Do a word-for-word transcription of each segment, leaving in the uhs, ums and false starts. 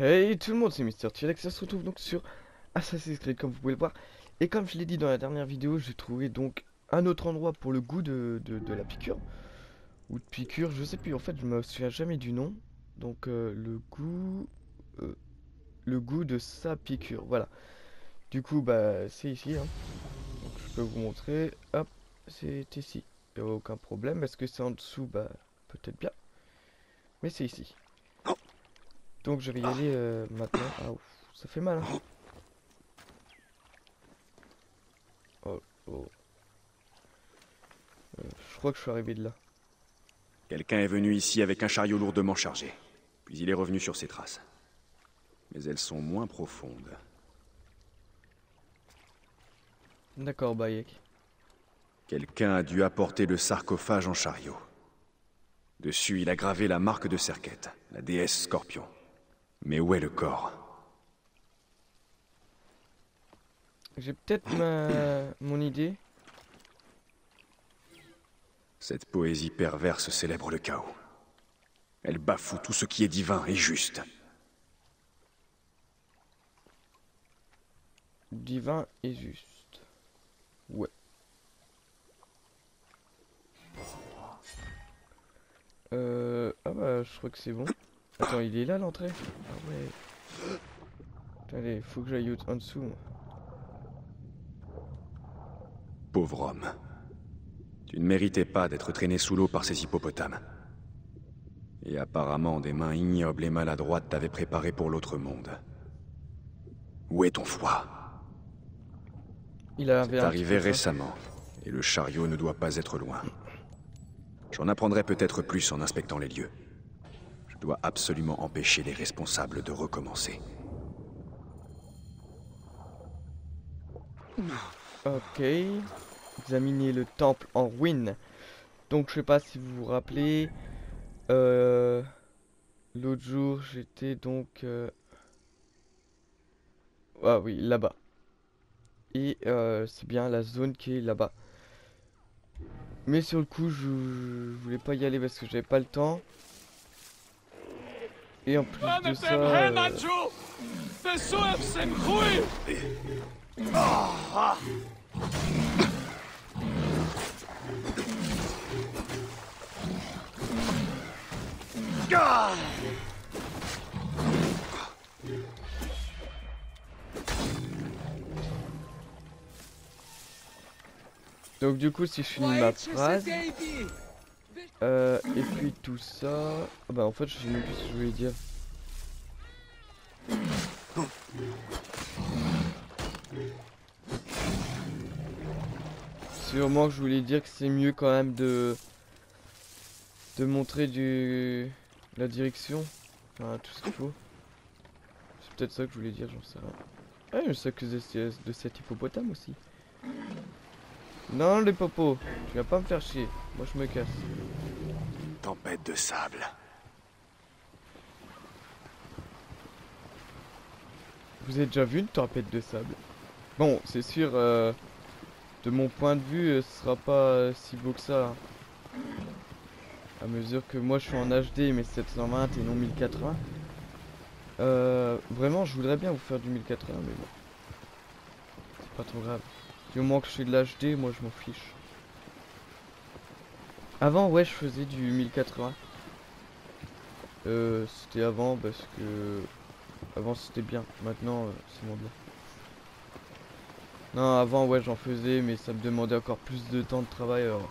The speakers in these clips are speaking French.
Hey tout le monde, c'est Mister T-Rex, ça se retrouve donc sur Assassin's Creed comme vous pouvez le voir. Et comme je l'ai dit dans la dernière vidéo, j'ai trouvé donc un autre endroit pour le goût de, de, de la piqûre. Ou de piqûre, je sais plus, en fait je me souviens jamais du nom. Donc euh, le goût... euh, le goût de sa piqûre, voilà. Du coup bah c'est ici, hein. Donc je peux vous montrer, hop, c'est ici. Il n'y a aucun problème, est-ce que c'est en dessous? Bah peut-être bien. Mais c'est ici. Donc je vais y aller euh, maintenant. Ah ouf, ça fait mal, hein. Oh, oh. Euh, je crois que je suis arrivé de là. Quelqu'un est venu ici avec un chariot lourdement chargé, puis il est revenu sur ses traces. Mais elles sont moins profondes. D'accord, Bayek. Quelqu'un a dû apporter le sarcophage en chariot. Dessus, il a gravé la marque de Serket, la déesse Scorpion. Mais où est le corps? J'ai peut-être ma... mon idée. Cette poésie perverse célèbre le chaos. Elle bafoue tout ce qui est divin et juste. Divin et juste. Ouais. Euh... Ah bah, je crois que c'est bon. Attends, il est là l'entrée? Ah ouais. Allez, faut que j'aille en dessous, moi. Pauvre homme. Tu ne méritais pas d'être traîné sous l'eau par ces hippopotames. Et apparemment, des mains ignobles et maladroites t'avaient préparé pour l'autre monde. Où est ton foi? Il a C'est un petit arrivé peu faim. récemment, et le chariot ne doit pas être loin. J'en apprendrai peut-être plus en inspectant les lieux. Je dois absolument empêcher les responsables de recommencer. Ok. Examiner le temple en ruine. Donc, je sais pas si vous vous rappelez. Euh... L'autre jour, j'étais donc... euh, Ah oui, là-bas. Et euh, c'est bien la zone qui est là-bas. Mais sur le coup, je, je voulais pas y aller parce que j'avais pas le temps. Et en plus de ça... euh, Donc du coup, si je finis ma phrase... Euh, et puis tout ça... Ah bah en fait, je sais même plus ce que je voulais dire. Sûrement que je voulais dire que c'est mieux quand même de... De montrer du... La direction. Enfin, tout ce qu'il faut. C'est peut-être ça que je voulais dire, j'en sais rien. Ah, je sais que de, de cet hippopotame aussi. Non, les popos, tu vas pas me faire chier. Moi, je me casse. Tempête de sable. Vous avez déjà vu une tempête de sable? Bon, c'est sûr, euh, de mon point de vue, euh, ce sera pas euh, si beau que ça, hein. À mesure que moi, je suis en H D, mais sept cent vingt et non mille quatre-vingts. Euh, vraiment, je voudrais bien vous faire du mille quatre-vingts, mais bon. C'est pas trop grave. Du moment que je fais de l'H D, moi, je m'en fiche. Avant, ouais, je faisais du mille quatre-vingts. Euh, c'était avant parce que... Avant, c'était bien. Maintenant, euh, c'est moins bien. Non, avant, ouais, j'en faisais, mais ça me demandait encore plus de temps de travail. Alors.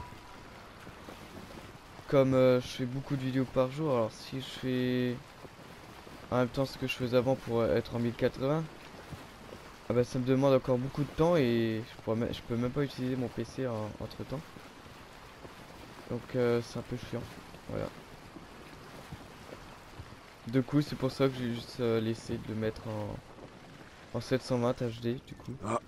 Comme euh, je fais beaucoup de vidéos par jour, alors si je fais en même temps ce que je faisais avant pour euh, être en mille quatre-vingts, ah bah, ça me demande encore beaucoup de temps et je, pourrais même- je peux même pas utiliser mon P C en- entre temps. Donc euh, c'est un peu chiant. Voilà. Du coup, c'est pour ça que j'ai juste euh, laissé de le mettre en, en sept cent vingt H D du coup. Ah.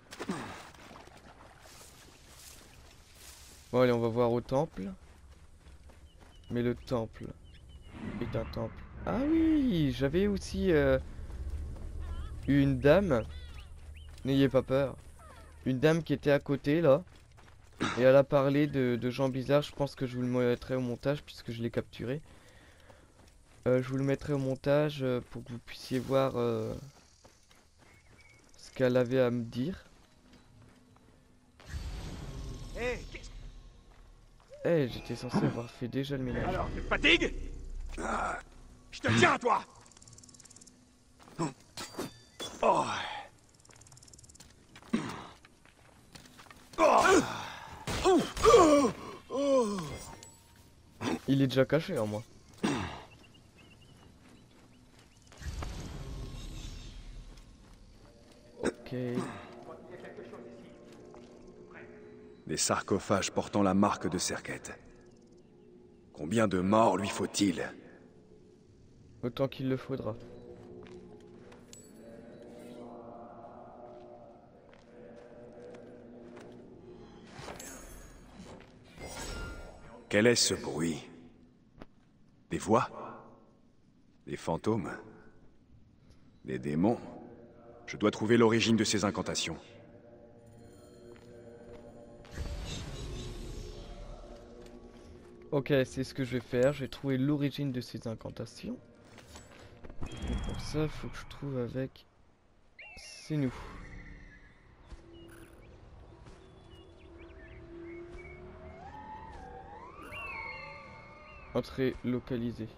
Bon, allez, on va voir au temple. Mais le temple est un temple. Ah oui, j'avais aussi euh, une dame. N'ayez pas peur. Une dame qui était à côté là. Et elle a parlé de, de gens bizarres. Je pense que je vous le mettrai au montage puisque je l'ai capturé. Euh, je vous le mettrai au montage euh, pour que vous puissiez voir euh, ce qu'elle avait à me dire. Hé, qu'est-ce Eh, j'étais censé avoir fait déjà le ménage. alors, tu te fatigues? Je te tiens à toi. Oh. Il est déjà caché en moi. Ok. Des sarcophages portant la marque de Serket. Combien de morts lui faut-il? Autant qu'il le faudra. Quel est ce bruit? Des voix? Des fantômes? Des démons? Je dois trouver l'origine de ces incantations. Ok, c'est ce que je vais faire. Je vais trouver l'origine de ces incantations. Et pour ça, il faut que je trouve avec... C'est nous. Entrée localisée.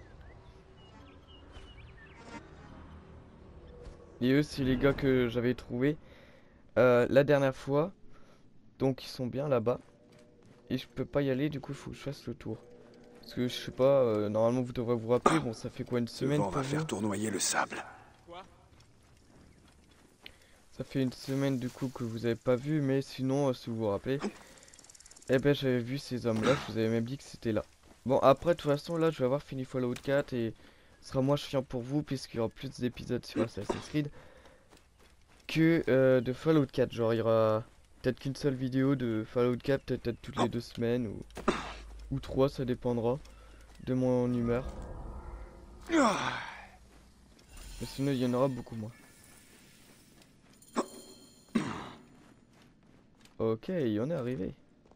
Et eux, c'est les gars que j'avais trouvés euh, la dernière fois. Donc ils sont bien là-bas. Et je peux pas y aller, du coup il faut que je fasse le tour. Parce que je sais pas, euh, normalement vous devrez vous rappeler, bon ça fait quoi une Ce semaine vent pour va vous? faire tournoyer le sable. Ça fait une semaine du coup que vous avez pas vu, mais sinon euh, si vous vous rappelez, eh ben j'avais vu ces hommes là, je vous avais même dit que c'était là. Bon après de toute façon là je vais avoir fini Fallout quatre et ce sera moins chiant pour vous puisqu'il y aura plus d'épisodes sur Assassin's Creed que euh, de Fallout quatre. Genre il y aura peut-être qu'une seule vidéo de Fallout quatre, peut-être toutes les deux semaines ou, ou trois, ça dépendra de mon humeur. Mais sinon il y en aura beaucoup moins. Ok, il en est arrivé.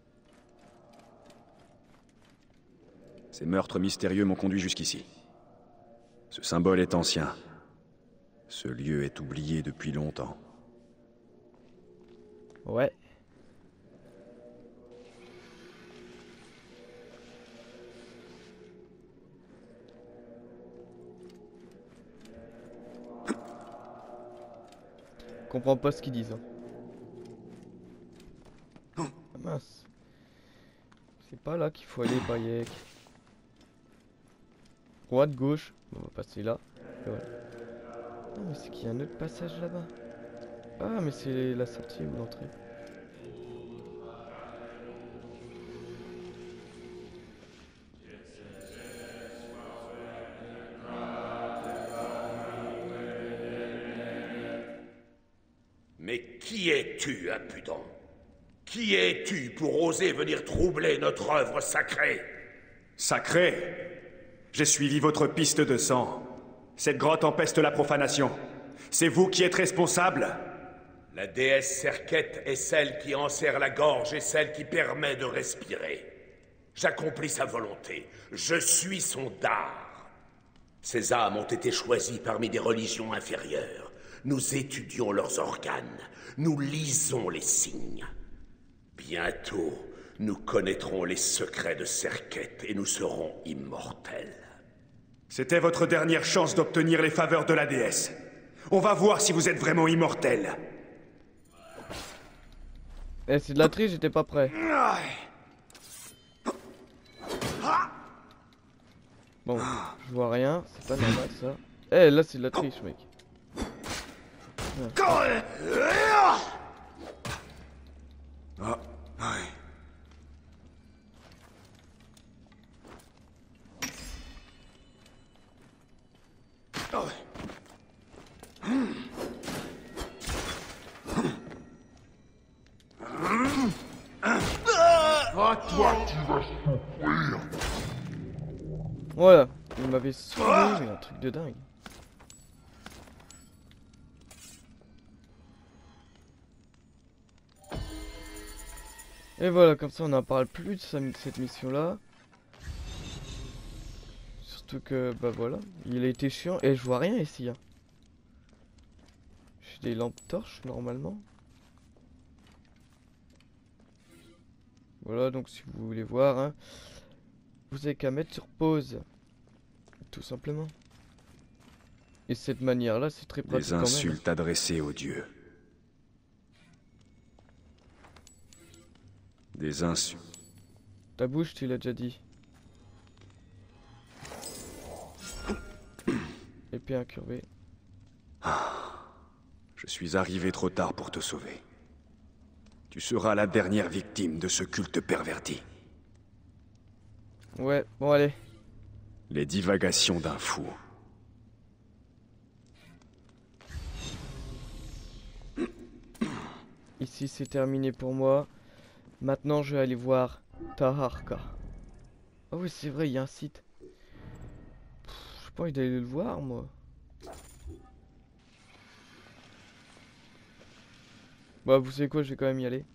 Ces meurtres mystérieux m'ont conduit jusqu'ici. Ce symbole est ancien. Ce lieu est oublié depuis longtemps. Ouais. Comprends pas ce qu'ils disent. Hein. Ah mince. C'est pas là qu'il faut aller, Bayek. Droite, gauche. On va passer là. Et voilà. Ah mais c'est qu'il y a un autre passage là-bas. Ah mais c'est la sortie ou l'entrée. Mais qui es-tu, impudent? Qui es-tu pour oser venir troubler notre œuvre sacrée? Sacré! J'ai suivi votre piste de sang. Cette grotte empeste la profanation. C'est vous qui êtes responsable? La déesse Serket est celle qui enserre la gorge et celle qui permet de respirer. J'accomplis sa volonté. Je suis son dard. Ces âmes ont été choisies parmi des religions inférieures. Nous étudions leurs organes. Nous lisons les signes. Bientôt, nous connaîtrons les secrets de Serket et nous serons immortels. C'était votre dernière chance d'obtenir les faveurs de la déesse. On va voir si vous êtes vraiment immortel. Eh c'est de la triche, j'étais pas prêt. Bon, je vois rien, c'est pas normal ça. Eh là c'est de la triche mec. Ah, ouais. Voilà, il m'avait saoulé, mais un truc de dingue. Et voilà, comme ça on n'en parle plus de cette mission là. Surtout que, bah voilà, il a été chiant. Et je vois rien ici. Hein. J'ai des lampes torches normalement. Voilà, donc si vous voulez voir, hein, vous avez qu'à mettre sur pause. Tout simplement. Et cette manière-là, c'est très pratique Des quand même. insultes adressées aux dieux. Des insultes. Ta bouche, tu l'as déjà dit. Épée incurvée. Je suis arrivé trop tard pour te sauver. Tu seras la dernière victime de ce culte perverti. Ouais, bon allez. Les divagations d'un fou. Ici, c'est terminé pour moi. Maintenant, je vais aller voir Taharka. Ah oui, c'est vrai, il y a un site. Pff, j'ai pas envie d'aller le voir, moi. Bah, vous savez quoi, je vais quand même y aller.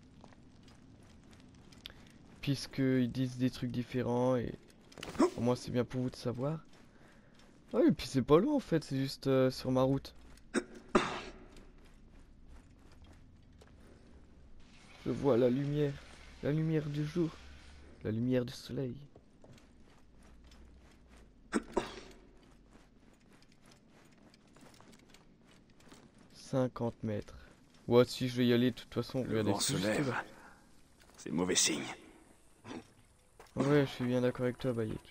Puisqu'ils disent des trucs différents et... Au moins, c'est bien pour vous de savoir. Ah oui, et puis c'est pas loin, en fait, c'est juste euh, sur ma route. Je vois la lumière. La lumière du jour. La lumière du soleil. cinquante mètres. Ouais, si je vais y aller, de toute façon, Le regardez, vent c'est se juste lève. là. C'est mauvais signe. Ouais, je suis bien d'accord avec toi, Bayek.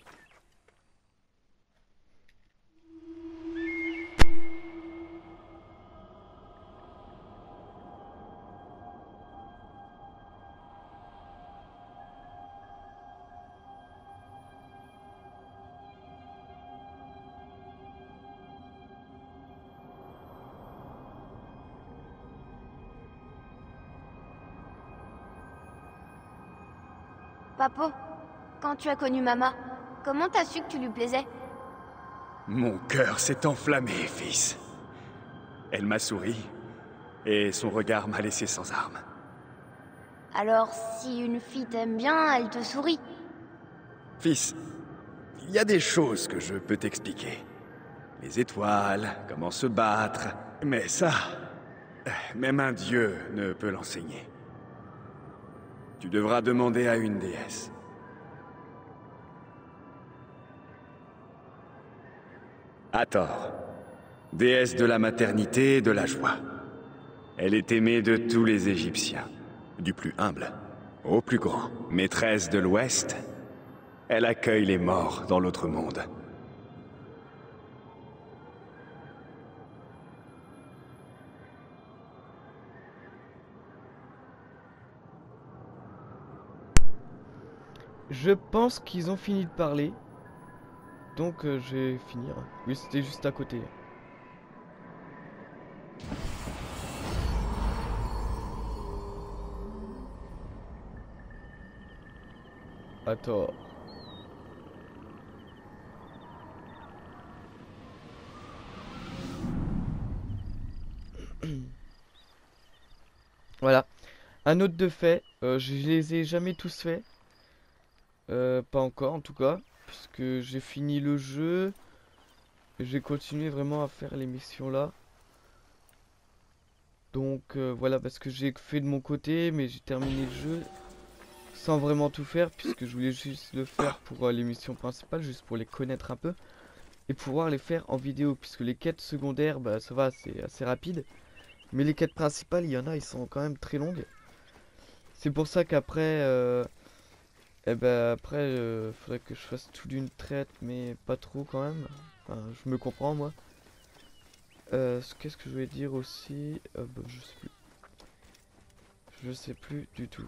Papo, quand tu as connu Mama, comment t'as su que tu lui plaisais? Mon cœur s'est enflammé, fils. Elle m'a souri, et son regard m'a laissé sans armes. Alors, si une fille t'aime bien, elle te sourit. Fils, il y a des choses que je peux t'expliquer. Les étoiles, comment se battre... Mais ça, même un dieu ne peut l'enseigner. Tu devras demander à une déesse. Hathor, déesse de la maternité et de la joie. Elle est aimée de tous les Égyptiens, du plus humble au plus grand. Maîtresse de l'Ouest, elle accueille les morts dans l'autre monde. Je pense qu'ils ont fini de parler. Donc euh, je vais finir. Oui, c'était juste à côté. Attends. Voilà. Un autre de fait. Euh, je les ai jamais tous faits. Euh, pas encore en tout cas. Puisque j'ai fini le jeu. Et j'ai continué vraiment à faire les missions là. Donc euh, voilà, parce que j'ai fait de mon côté. Mais j'ai terminé le jeu sans vraiment tout faire. Puisque je voulais juste le faire pour euh, les missions principales. Juste pour les connaître un peu. Et pouvoir les faire en vidéo. Puisque les quêtes secondaires, bah ça va, c'est assez rapide. Mais les quêtes principales, il y en a, ils sont quand même très longues. C'est pour ça qu'après... Euh, Eh ben après, euh, faudrait que je fasse tout d'une traite, mais pas trop quand même. Enfin, je me comprends moi. Euh, Qu'est-ce que je voulais dire aussi? euh, bah, Je sais plus. Je sais plus du tout.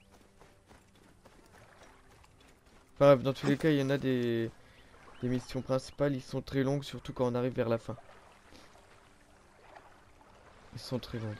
Enfin, bref, dans tous les cas, il y en a des, des missions principales. Ils sont très longues, surtout quand on arrive vers la fin. Ils sont très longues.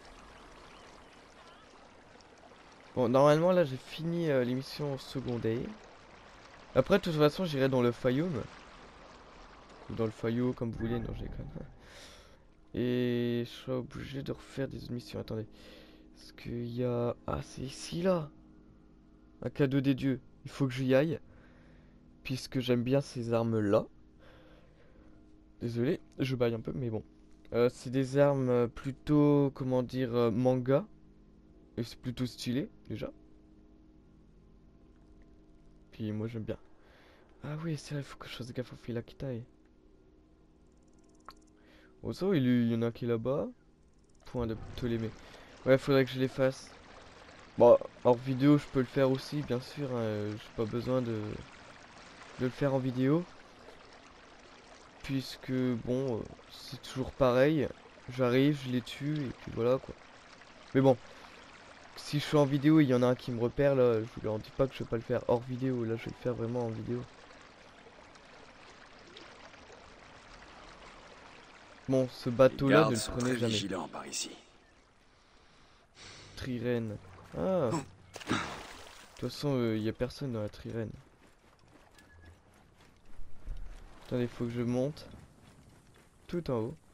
Bon, normalement, là, j'ai fini euh, les missions secondaires. Après, de toute façon, j'irai dans le Fayoum. Ou dans le Fayo, comme vous voulez. Non, j'ai quand même. Et je suis obligé de refaire des missions. Attendez. Est-ce qu'il y a... Ah, c'est ici, là. Un cadeau des dieux. Il faut que j'y aille. Puisque j'aime bien ces armes-là. Désolé, je baille un peu, mais bon. Euh, c'est des armes euh, plutôt, comment dire, euh, manga. Et c'est plutôt stylé, déjà. Puis moi j'aime bien. Ah oui, c'est vrai, il faut que je fasse gaffe au fil à Kitai. Oh ça, il, il y en a qui est là-bas. Point de Ptolémée. Ouais, faudrait que je les fasse. Bon, hors vidéo, je peux le faire aussi, bien sûr. Hein, j'ai pas besoin de... de le faire en vidéo. Puisque, bon, euh, c'est toujours pareil. J'arrive, je les tue, et puis voilà, quoi. Mais bon, si je suis en vidéo et il y en a un qui me repère, là, je leur dis pas que je vais pas le faire hors vidéo. Là, je vais le faire vraiment en vidéo. Bon, ce bateau-là, ne le prenez jamais. Vigilants par ici. Trirène. Ah. De toute façon, il euh, n'y a personne dans la trirène. Attendez, il faut que je monte. Tout en haut.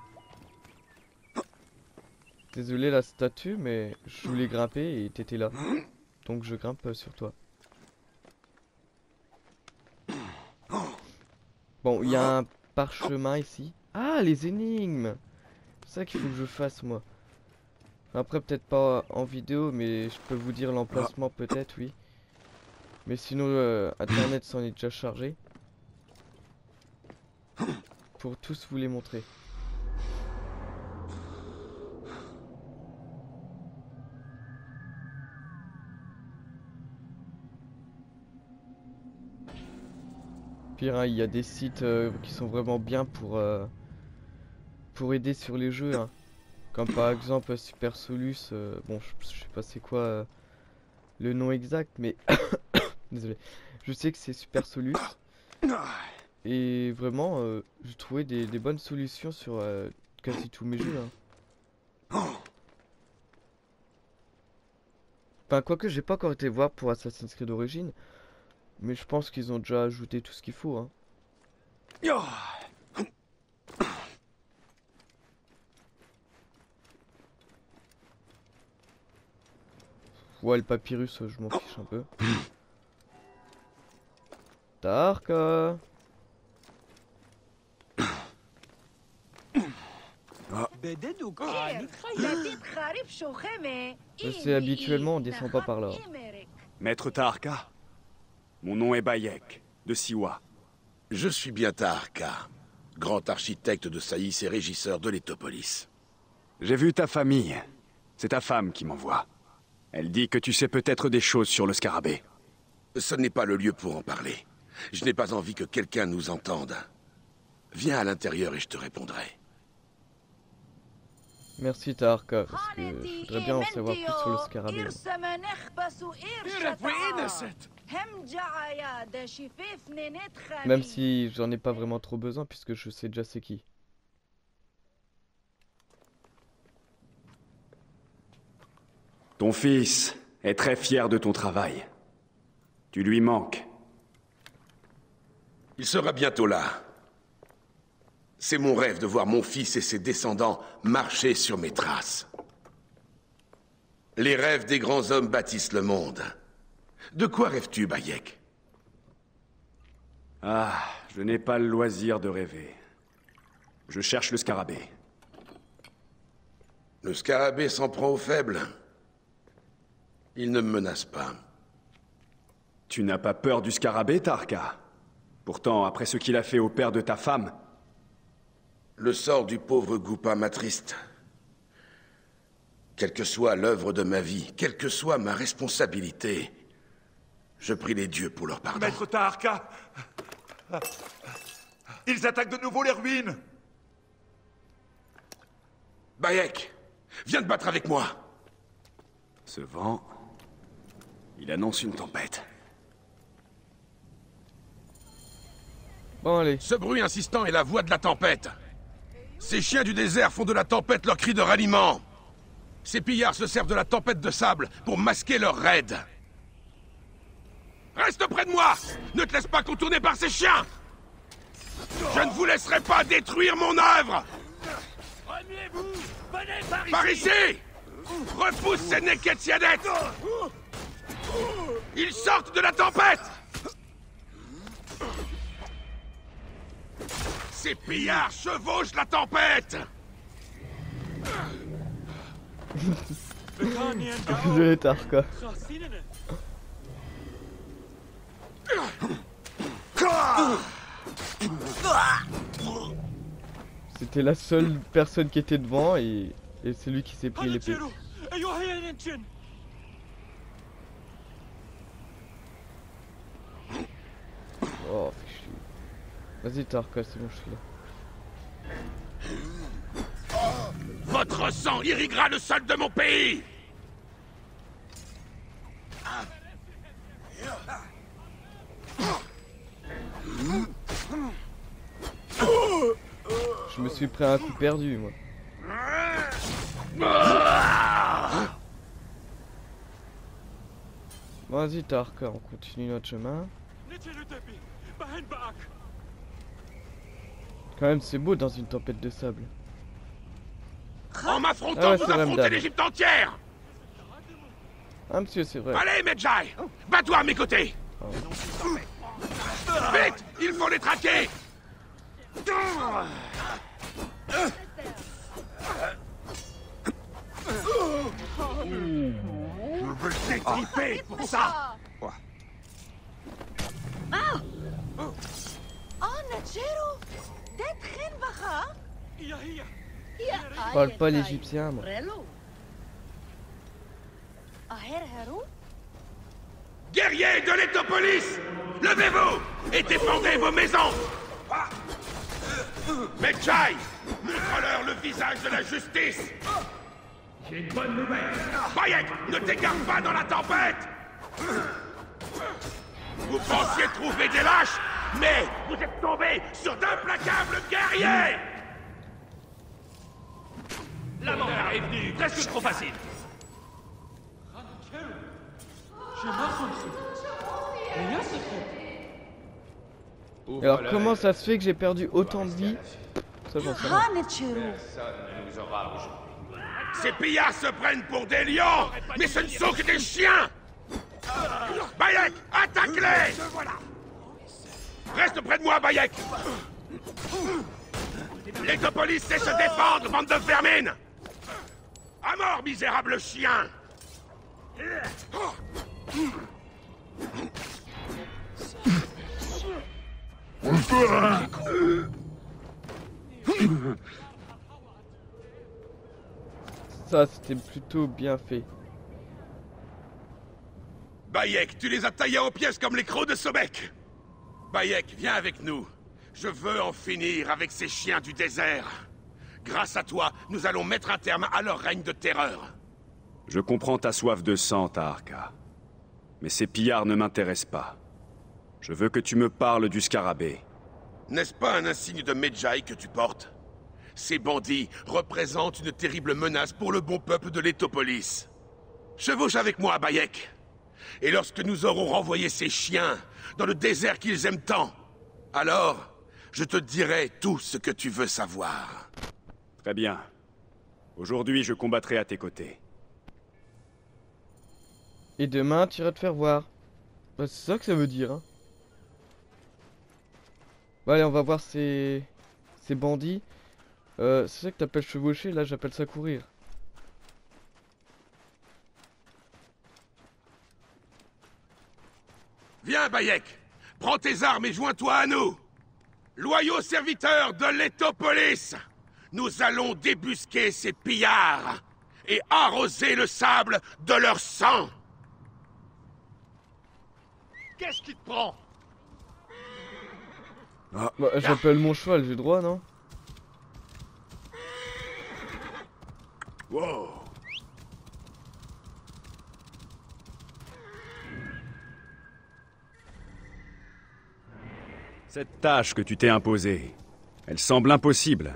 Désolé la statue, mais je voulais grimper et t'étais là. Donc je grimpe euh, sur toi. Bon, il y a un parchemin ici. Ah, les énigmes! C'est ça qu'il faut que je fasse, moi. Après, peut-être pas en vidéo, mais je peux vous dire l'emplacement, peut-être, oui. Mais sinon, euh, Internet s'en est déjà chargé. Pour tous vous les montrer. Pire, hein, il y a des sites euh, qui sont vraiment bien pour, euh, pour aider sur les jeux. Hein. Comme par exemple Super Solus. Euh, bon, je, je sais pas c'est quoi euh, le nom exact, mais... Désolé. Je sais que c'est Super Solus. Et vraiment, euh, j'ai trouvé des, des bonnes solutions sur euh, quasi tous mes jeux. Hein. Enfin, quoique j'ai pas encore été voir pour Assassin's Creed Origins. Mais je pense qu'ils ont déjà ajouté tout ce qu'il faut. Hein. Ouais, le papyrus, je m'en fiche un peu. Tarka. Je sais, habituellement on descend pas par là. Maître Taharka, mon nom est Bayek, de Siwa. Je suis bien Taharka, grand architecte de Saïs et régisseur de l'Étopolis. J'ai vu ta famille. C'est ta femme qui m'envoie. Elle dit que tu sais peut-être des choses sur le scarabée. Ce n'est pas le lieu pour en parler. Je n'ai pas envie que quelqu'un nous entende. Viens à l'intérieur et je te répondrai. Merci Taharka, parce que je voudrais bien en savoir plus sur le scarabée. Même si j'en ai pas vraiment trop besoin, puisque je sais déjà c'est qui. Ton fils est très fier de ton travail. Tu lui manques. Il sera bientôt là. C'est mon rêve de voir mon fils et ses descendants marcher sur mes traces. Les rêves des grands hommes bâtissent le monde. De quoi rêves-tu, Bayek? Ah, je n'ai pas le loisir de rêver. Je cherche le scarabée. Le scarabée s'en prend aux faibles. Il ne me menace pas. Tu n'as pas peur du scarabée, Taharka? Pourtant, après ce qu'il a fait au père de ta femme... Le sort du pauvre Goupa m'attriste. Quelle que soit l'œuvre de ma vie, quelle que soit ma responsabilité, je prie les dieux pour leur pardon. Maître Taharka! Ils attaquent de nouveau les ruines! Bayek, viens te battre avec moi! Ce vent... il annonce une tempête. Bon allez. Ce bruit insistant est la voix de la tempête. Ces chiens du désert font de la tempête leur cri de ralliement. Ces pillards se servent de la tempête de sable pour masquer leur raid. Reste près de moi! Ne te laisse pas contourner par ces chiens! Je ne vous laisserai pas détruire mon œuvre! Remuez-vous! Venez par ici! Par ici! Repousse ces Neketiadettes! Ils sortent de la tempête! Ces pillards chevauchent la tempête! Désolé Tarka. C'était la seule personne qui était devant et, et c'est lui qui s'est pris l'épée. Oh, fais chier. Vas-y Tarka, c'est bon, je suis là. Votre sang irriguera le sol de mon pays! Je me suis pris un coup perdu, moi. Vas-y Tarka, on continue notre chemin. Quand même, c'est beau dans une tempête de sable. En m'affrontant, Ah ouais, vous c'est affrontez Ramdam. l'Égypte entière! Ah monsieur, c'est vrai. Allez, Medjay! Bats-toi à mes côtés! Vite! Il faut les traquer! Je veux le détriper pour ça! Je parle pas l'égyptien, moi. Guerriers de l'Étopolis! Levez-vous et défendez vos maisons! Medjay! Montre-leur le visage de la justice! J'ai une bonne nouvelle! Bayek, ne t'égare pas dans la tempête! Vous pensiez trouver des lâches, mais vous êtes tombés sur d'implacables guerriers! La mort est venue, presque trop facile. Alors comment ça se fait que j'ai perdu autant de vie? Ça j'en sais rien. Ces pillards se prennent pour des lions, mais ce ne sont que des chiens! Bayek, attaque-les! Reste près de moi, Bayek! L'Étopolis sait se défendre, bande de vermine! À mort, misérable chien! Ça c'était plutôt bien fait. Bayek, tu les as taillés en pièces comme les crocs de Sobek! Bayek, viens avec nous. Je veux en finir avec ces chiens du désert. Grâce à toi, nous allons mettre un terme à leur règne de terreur. Je comprends ta soif de sang, Taharka. Mais ces pillards ne m'intéressent pas. Je veux que tu me parles du scarabée. N'est-ce pas un insigne de Medjay que tu portes? Ces bandits représentent une terrible menace pour le bon peuple de l'Étopolis. Chevauche avec moi, Bayek. Et lorsque nous aurons renvoyé ces chiens dans le désert qu'ils aiment tant, alors je te dirai tout ce que tu veux savoir. Très bien. Aujourd'hui, je combattrai à tes côtés. Et demain tu iras te faire voir. Bah, c'est ça que ça veut dire, hein. Bon allez, on va voir ces, ces bandits. Euh, c'est ça que t'appelles chevaucher, là j'appelle ça courir. Viens, Bayek. Prends tes armes et joins-toi à nous. Loyaux serviteurs de l'Étopolis, nous allons débusquer ces pillards et arroser le sable de leur sang. Qu'est-ce qui te prend? Bah, j'appelle mon cheval, j'ai droit, non? Wow. Cette tâche que tu t'es imposée, elle semble impossible.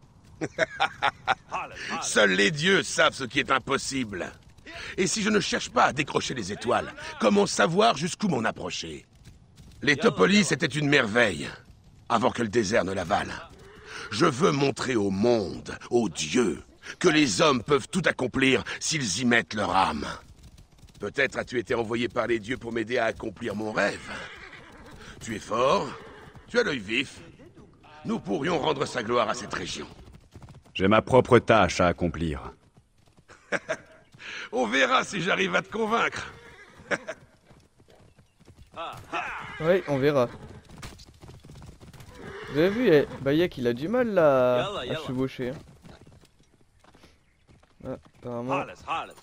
Seuls les dieux savent ce qui est impossible. Et si je ne cherche pas à décrocher les étoiles, comment savoir jusqu'où m'en approcher? L'Étopolis était une merveille, avant que le désert ne l'avale. Je veux montrer au monde, aux dieux, que les hommes peuvent tout accomplir s'ils y mettent leur âme. Peut-être as-tu été envoyé par les dieux pour m'aider à accomplir mon rêve. Tu es fort, tu as l'œil vif, nous pourrions rendre sa gloire à cette région. J'ai ma propre tâche à accomplir. On verra si j'arrive à te convaincre. Oui, on verra. Vous avez vu, eh, Bayek il a du mal là Yalla, à yalla. chevaucher. hein. Ah, apparemment. خالص خالص.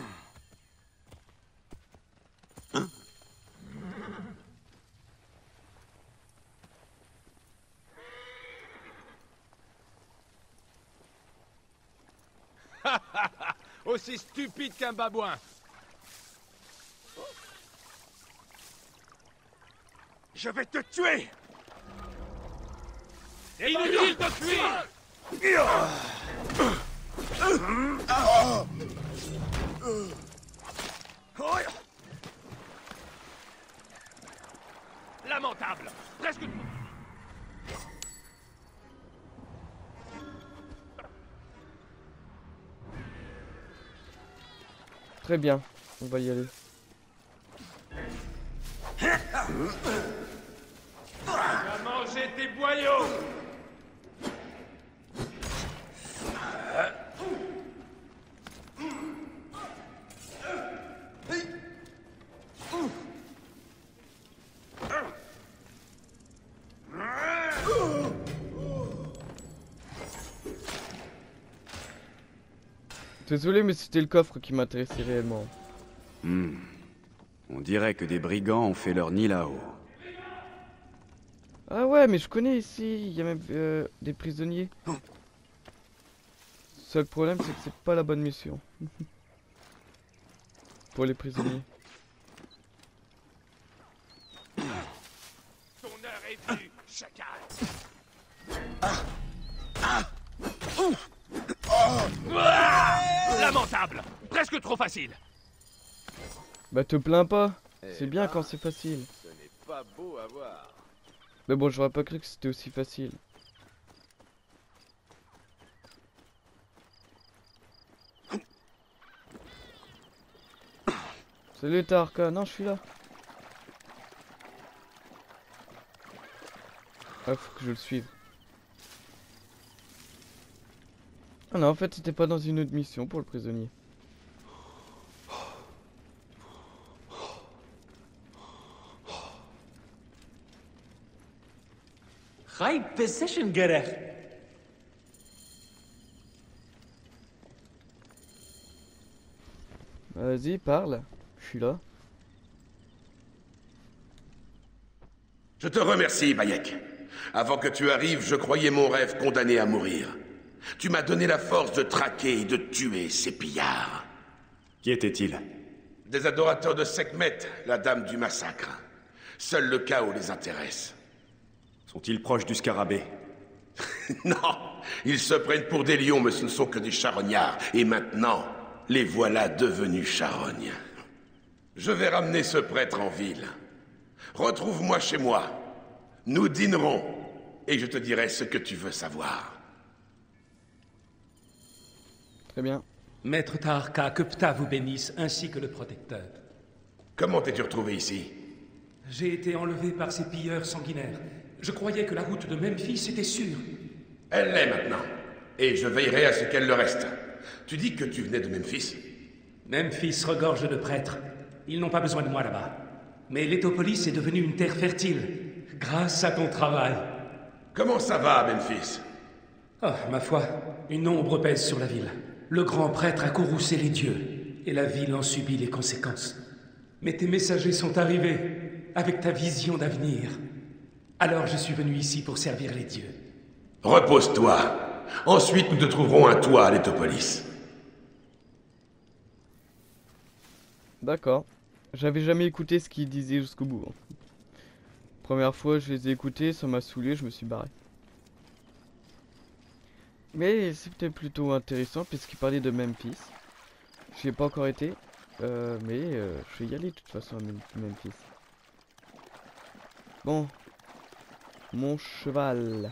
Aussi stupide qu'un babouin. Je vais te tuer! Inutile de fuir. Lamentable. Presque. Très bien, on va y aller. Va manger tes boyaux. Désolé, mais c'était le coffre qui m'intéressait réellement. Hmm. On dirait que des brigands ont fait leur nid là-haut. Ah ouais, mais je connais ici, il y a même euh, des prisonniers. Seul problème, c'est que c'est pas la bonne mission. Pour les prisonniers. Ton heure est venue, chacal. Lamentable. Presque trop facile. Bah te plains pas, c'est bien quand c'est facile. Ce n'est pas beau à voir. Mais bon, j'aurais pas cru que c'était aussi facile. Salut Tarka, non je suis là. Ah, faut que je le suive. Ah non, en fait c'était pas dans une autre mission pour le prisonnier. High position gerech. Vas-y, parle. Je suis là. Je te remercie, Bayek. Avant que tu arrives, je croyais mon rêve condamné à mourir. Tu m'as donné la force de traquer et de tuer ces pillards. Qui était-il? Des adorateurs de Sekhmet, la dame du massacre. Seul le chaos les intéresse. Sont-ils proches du scarabée? Non, ils se prennent pour des lions, mais ce ne sont que des charognards. Et maintenant, les voilà devenus charognes. Je vais ramener ce prêtre en ville. Retrouve-moi chez moi. Nous dînerons, et je te dirai ce que tu veux savoir. Très bien. Maître Tarka, que Ptah vous bénisse, ainsi que le protecteur. Comment t'es-tu retrouvé ici? J'ai été enlevé par ces pilleurs sanguinaires. Je croyais que la route de Memphis était sûre. Elle l'est maintenant, et je veillerai à ce qu'elle le reste. Tu dis que tu venais de Memphis? Memphis regorge de prêtres. Ils n'ont pas besoin de moi là-bas. Mais l'Étopolis est devenue une terre fertile, grâce à ton travail. Comment ça va à Memphis? Oh, ma foi, une ombre pèse sur la ville. Le grand prêtre a courroucé les dieux, et la ville en subit les conséquences. Mais tes messagers sont arrivés, avec ta vision d'avenir. Alors je suis venu ici pour servir les dieux. Repose-toi. Ensuite, nous te trouverons un toit à l'Étopolis. D'accord. J'avais jamais écouté ce qu'il disait jusqu'au bout. hein. Première fois je les ai écoutés, ça m'a saoulé, je me suis barré. Mais c'était plutôt intéressant puisqu'il parlait de Memphis. J'y ai pas encore été, euh, mais euh, je vais y aller de toute façon à Mem- Memphis. Bon. Mon cheval.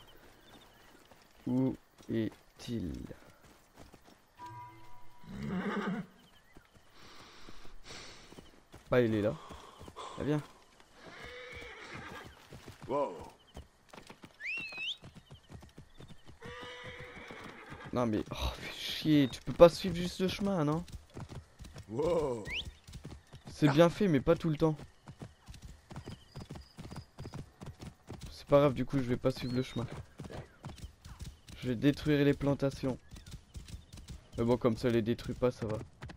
Où est-il? Bah il est là. Ah, viens. Wow. Non mais, oh, fais chier, tu peux pas suivre juste le chemin, non? Wow. C'est bien fait, mais pas tout le temps. C'est pas grave, du coup, je vais pas suivre le chemin. Je vais détruire les plantations. Mais bon, comme ça, les détruit pas, ça va.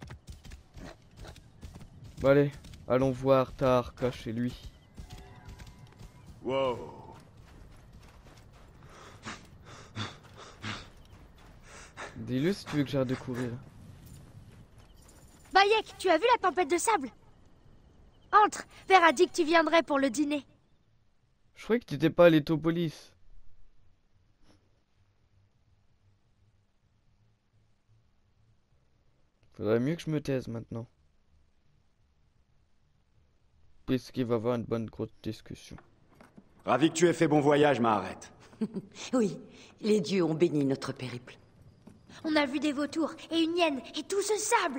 Bon, allez, allons voir Taharka chez lui. Wow. Dis-le si tu veux que j'arrête de courir. Bayek, tu as vu la tempête de sable? Entre, Père a dit que tu viendrais pour le dîner. Je croyais que t'étais pas à l'Etopolis. Faudrait mieux que je me taise maintenant. Puisqu'il va y avoir une bonne grosse discussion. Ravi que tu aies fait bon voyage, Maharet. Oui, les dieux ont béni notre périple. On a vu des vautours et une hyène et tout ce sable.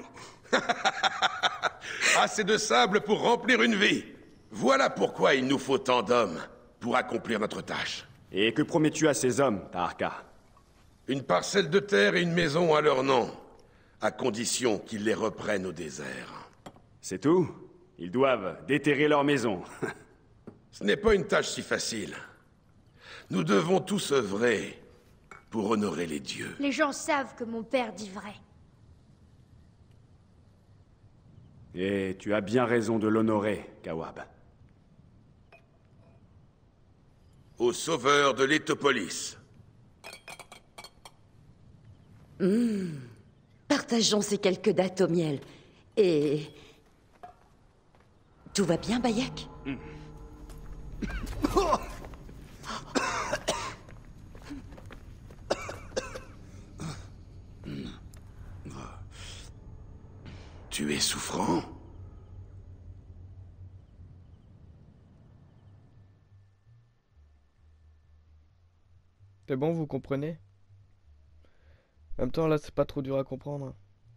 Assez de sable pour remplir une vie. Voilà pourquoi il nous faut tant d'hommes pour accomplir notre tâche. Et que promets-tu à ces hommes, Taharka? Une parcelle de terre et une maison à leur nom, à condition qu'ils les reprennent au désert. C'est tout? Ils doivent déterrer leur maison. Ce n'est pas une tâche si facile. Nous devons tous œuvrer pour honorer les dieux. Les gens savent que mon père dit vrai. Et tu as bien raison de l'honorer, Kawab. Au sauveur de l'Etopolis. Mmh. Partageons ces quelques dattes au miel. Et... Tout va bien, Bayek? mmh. Tu es souffrant? C'est bon, vous comprenez? En même temps, là, c'est pas trop dur à comprendre.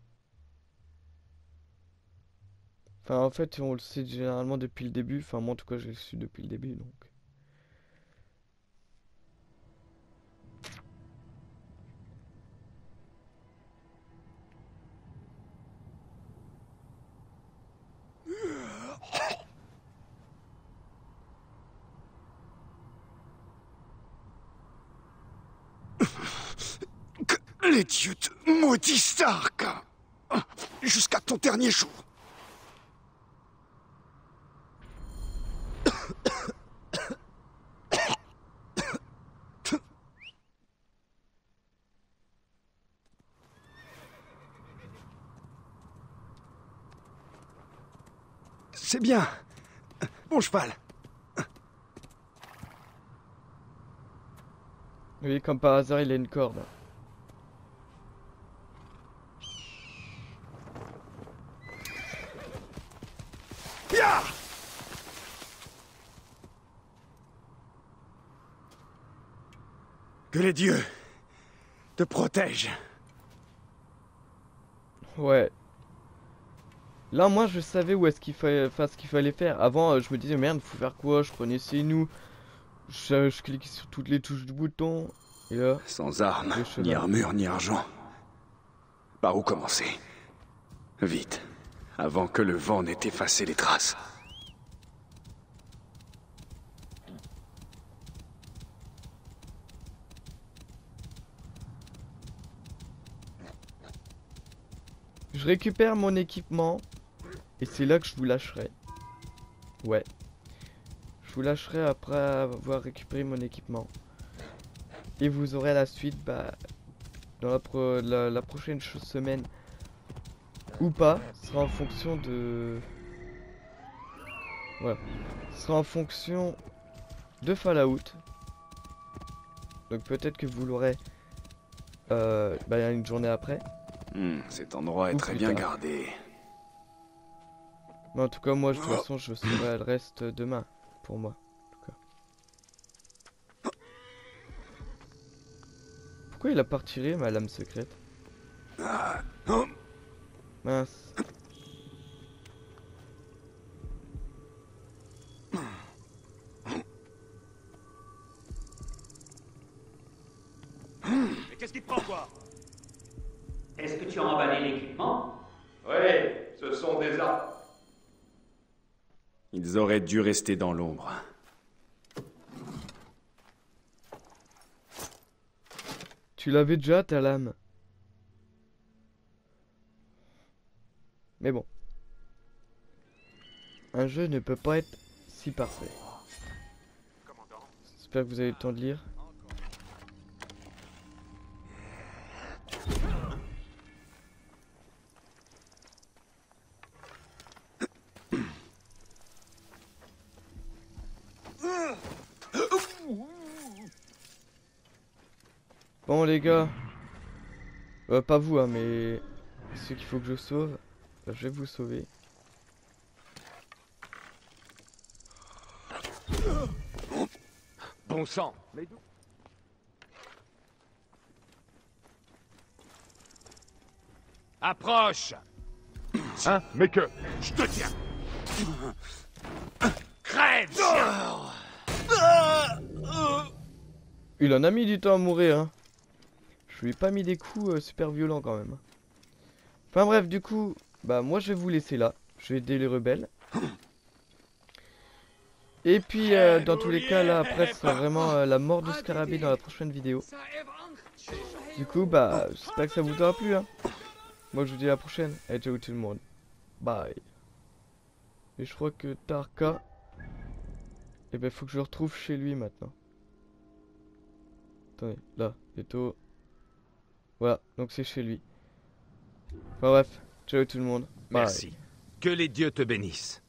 Enfin, en fait, on le sait généralement depuis le début. Enfin, moi, en tout cas, je l'ai su depuis le début, donc... Que les dieux te maudissent, Taharka. Jusqu'à ton dernier jour. C'est bien. Bon cheval. Oui, comme par hasard, il a une corde. Ya! Que les dieux te protègent. Ouais. Là, moi, je savais où est-ce qu'il fallait, enfin, ce qu'il fallait faire. Avant, euh, je me disais, merde, faut faire quoi? Je prenais c'est nous. Je, je cliquais sur toutes les touches du bouton. Et là... Sans armes, ni armure, ni argent. Par où commencer? Vite, avant que le vent n'ait effacé les traces. Je récupère mon équipement. Et c'est là que je vous lâcherai. Ouais. Je vous lâcherai après avoir récupéré mon équipement. Et vous aurez la suite bah, dans la, pro la, la prochaine semaine. Ou pas. Ce sera en fonction de... Voilà. Ce sera en fonction de Fallout. Donc peut-être que vous l'aurez euh, bah, une journée après. Hmm, cet endroit est Ou très plus bien tard. gardé. Mais en tout cas, moi, de toute façon, je saurai le reste demain. Pour moi, en tout cas. Pourquoi il a pas retiré ma lame secrète? Mince. Mais qu'est-ce qui te prend, quoi? Est-ce que tu as emballé l'équipement? Oui, ce sont des armes. Ils auraient dû rester dans l'ombre. Tu l'avais déjà, ta lame. Mais bon. Un jeu ne peut pas être si parfait. J'espère que vous avez le temps de lire. Bon les gars, euh, pas vous hein, mais ceux qu'il faut que je sauve, bah, je vais vous sauver. Bon sang. Mais d'où- Approche. Hein? Mais que... Je te tiens. Crève, chien. Il en a mis du temps à mourir hein. Je lui ai pas mis des coups euh, super violents quand même. Enfin bref, du coup, bah moi je vais vous laisser là. Je vais aider les rebelles. Et puis euh, dans tous les cas là après ce sera vraiment euh, la mort de Scarabée dans la prochaine vidéo. Du coup bah j'espère que ça vous aura plu hein. Moi je vous dis à la prochaine. Et ciao tout le monde. Bye. Et je crois que Tarka, eh ben faut que je le retrouve chez lui maintenant. Attendez, là, Leto. Voilà, donc c'est chez lui. Enfin bref, ciao tout le monde. Bye. Merci. Que les dieux te bénissent.